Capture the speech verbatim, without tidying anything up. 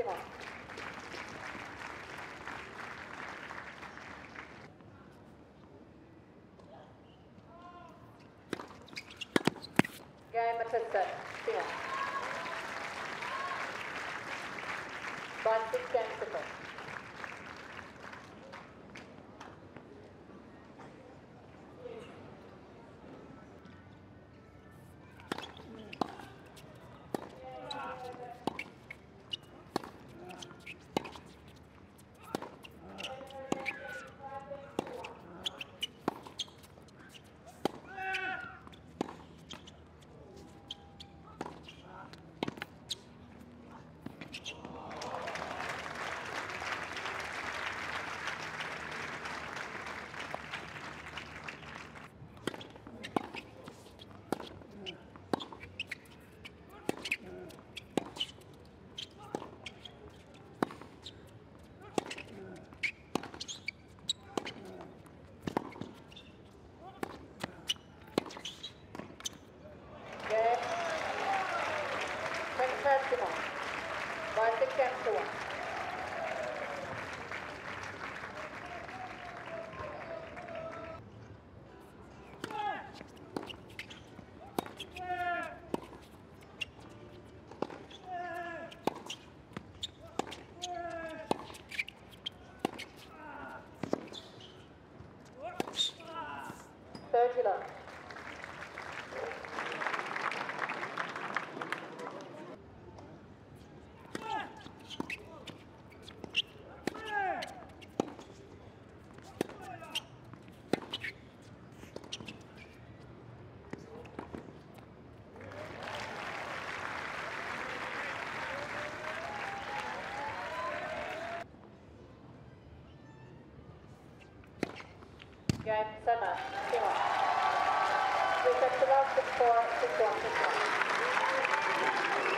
Simon. Game at set, Simon. Five, six, ten seconds. Simon. Five, six, ten to one. Thirty love. Game, seven, Simon. We set to love, six, four, six, one, six, one.